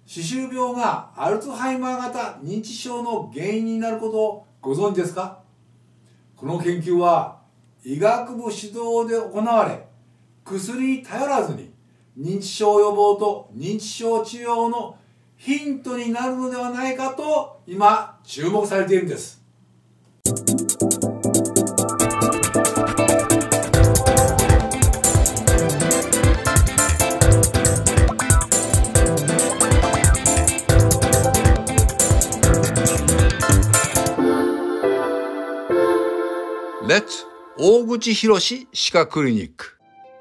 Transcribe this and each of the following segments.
歯周病がアルツハイマー型認知症の原因になることをご存知ですか？この研究は医学部主導で行われ、薬に頼らずに認知症予防と認知症治療のヒントになるのではないかと今注目されているんです。レッツ大口博歯科クリニック。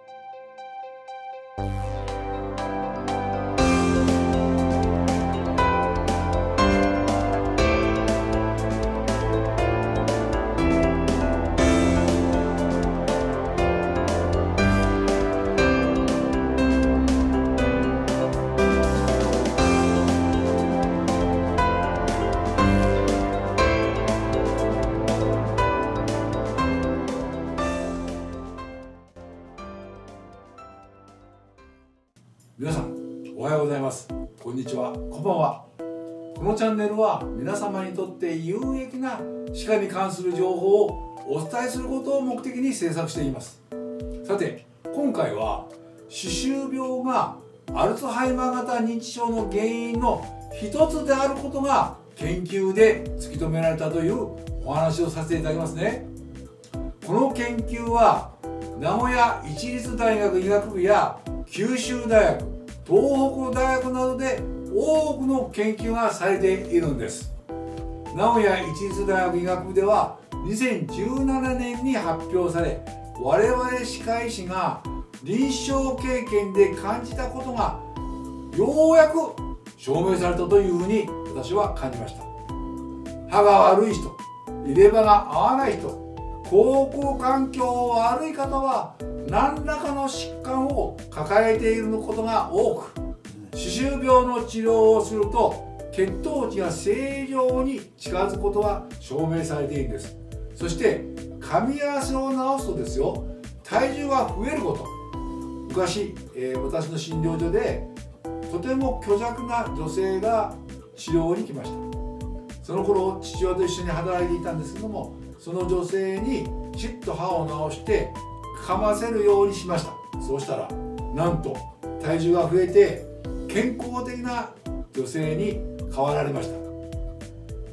皆さんおはようございます。こんにちは、こんばんは。このチャンネルは皆様にとって有益な歯科に関する情報をお伝えすることを目的に制作しています。さて今回は歯周病がアルツハイマー型認知症の原因の一つであることが研究で突き止められたというお話をさせていただきますね。この研究は名古屋市立大学医学部や九州大学、東北大学などで多くの研究がされているんです。名古屋市立大学医学部では2017年に発表され、我々歯科医師が臨床経験で感じたことがようやく証明されたというふうに私は感じました。歯が悪い人、入れ歯が合わない人、口腔環境悪い方は何らかの疾患を抱えていることが多く、歯周病の治療をすると血糖値が正常に近づくことが証明されているんです。そして噛み合わせを治すとですよ、体重が増えること。昔、私の診療所でとても虚弱な女性が治療に来ました。その頃父親と一緒に働いていたんですけども、その女性にきちっと歯を直して噛ませるようにしました。そうしたらなんと体重が増えて健康的な女性に変わられました。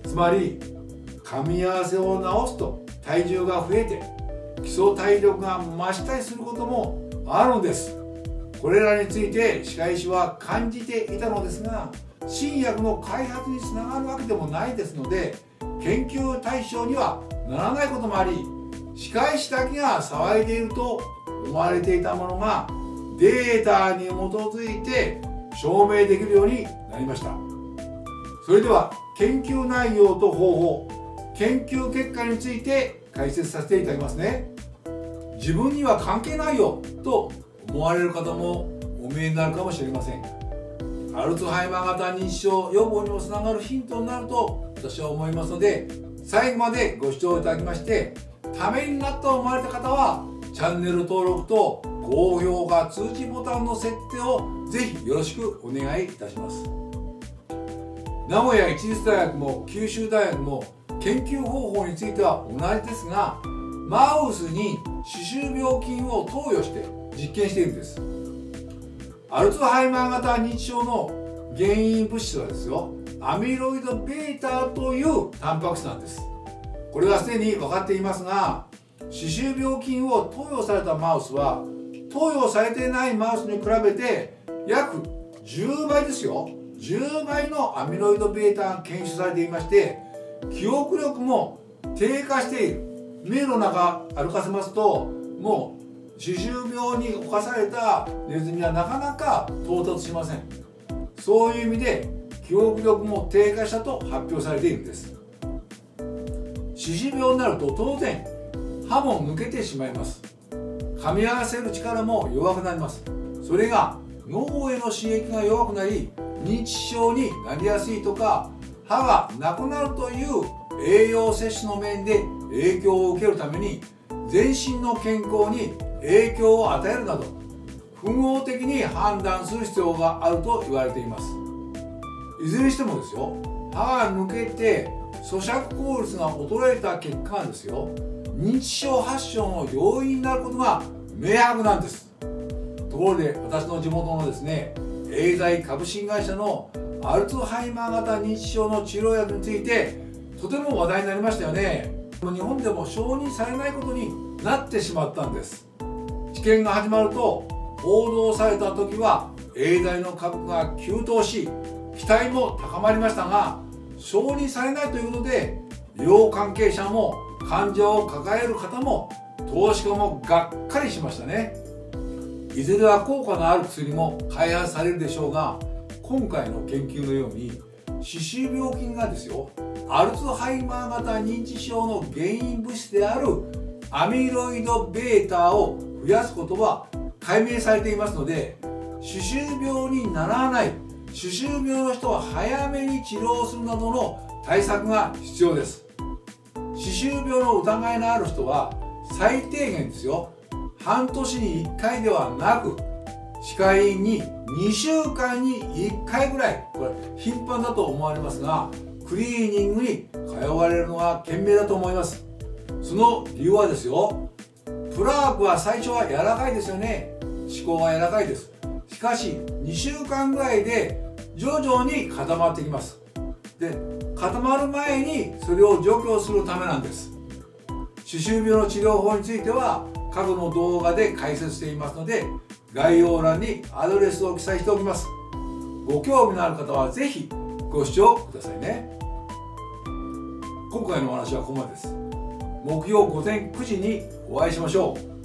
つまり噛み合わせを直すと体重が増えて基礎体力が増したりすることもあるんです。これらについて歯科医師は感じていたのですが、新薬の開発につながるわけでもないですので研究対象にはならないこともあり、歯科医師だけが騒いでいると思われていたものがデータに基づいて証明できるようになりました。それでは研究内容と方法、研究結果について解説させていただきますね。自分には関係ないよと思われる方もお見えになるかもしれません。アルツハイマー型認知症予防にもつながるヒントになると私は思いますので、最後までご視聴いただきましてためになったと思われた方はチャンネル登録と高評価、通知ボタンの設定をぜひよろしくお願いいたします。名古屋市立大学も九州大学も研究方法については同じですが、マウスに歯周病菌を投与して実験しているんです。アルツハイマー型認知症の原因物質はですよ、アミロイド β というタンパク質なんです。これはすでに分かっていますが、歯周病菌を投与されたマウスは投与されていないマウスに比べて約10倍ですよ、10倍のアミロイド β が検出されていまして、記憶力も低下している。迷路の中歩かせますと、もう歯周病に侵されたネズミはなかなか到達しません。そういう意味で記憶力も低下したと発表されているんです。歯周病になると当然歯も抜けてしまいます。噛み合わせる力も弱くなります。それが脳への刺激が弱くなり認知症になりやすいとか、歯がなくなるという栄養摂取の面で影響を受けるために全身の健康に影響を与えるなど複合的に判断する必要があると言われています。 いずれにしてもですよ、歯が抜けて咀嚼効率が衰えた結果がですよ、認知症発症の要因になることが明白なんです。ところで私の地元のですね、エーザイ株式会社のアルツハイマー型認知症の治療薬についてとても話題になりましたよね。日本でも承認されないことになってしまったんです。治験が始まると報道された時はエーザイの株価が急騰し、期待も高まりましたが、承認されないということで医療関係者も患者を抱える方も投資家もがっかりしましたね。いずれは効果のある薬も開発されるでしょうが、今回の研究のように歯周病菌がですよ、アルツハイマー型認知症の原因物質であるアミロイド β を増やすことは解明されていますので、歯周病にならない歯周病の人は早めに治療するなどの対策が必要です。歯周病の疑いのある人は最低限ですよ、半年に1回ではなく歯科医院に2週間に1回ぐらい、これ頻繁だと思われますが、クリーニングに通われるのが賢明だと思います。その理由はですよ、プラークは最初は柔らかいですよね。歯垢が柔らかいです。しかし2週間ぐらいで徐々に固まってきます。で、固まる前にそれを除去するためなんです。歯周病の治療法については過去の動画で解説していますので、概要欄にアドレスを記載しておきます。ご興味のある方はぜひご視聴くださいね。今回のお話はここまでです。木曜午前9時にお会いしましょう。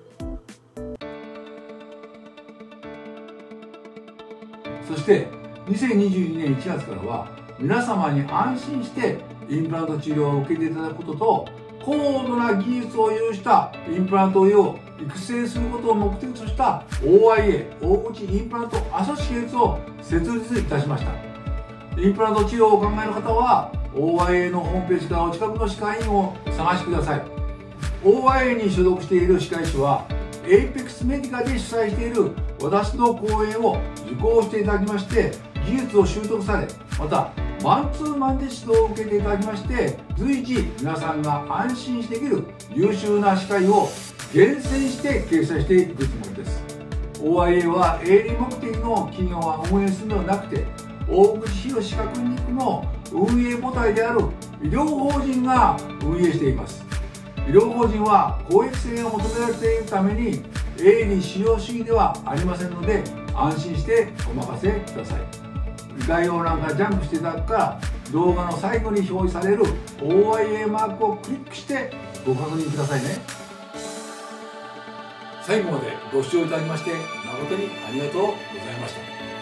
そして2022年1月からは皆様に安心してインプラント治療を受けていただくことと、高度な技術を有したインプラント医を育成することを目的とした OIA 大口インプラントアソシエイツを設立いたしました。インプラント治療をお考えの方は OIA のホームページからお近くの歯科医院をお探しください。 OIA に所属している歯科医師は APEX メディカで主催している私の講演を受講していただきまして、技術を習得され、またマンツーマンで指導を受けていただきまして、随時皆さんが安心できる優秀な歯科医を厳選して掲載していくつもりです。 OIA は営利目的の企業が運営するのではなくて、大口博歯科クリニックの運営母体である医療法人が運営しています。医療法人は公益性が求められているために営利至上主義ではありませんので、安心してお任せください。概要欄からジャンプしていただくか、動画の最後に表示される OIA マークをクリックしてご確認くださいね。最後までご視聴いただきまして誠にありがとうございました。